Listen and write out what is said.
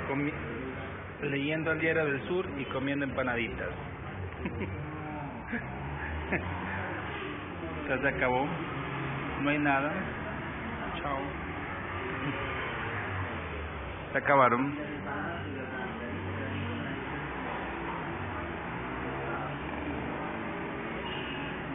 comi leyendo el Diario del Sur y comiendo empanaditas. Ya se acabó. No hay nada. Chao. Se acabaron.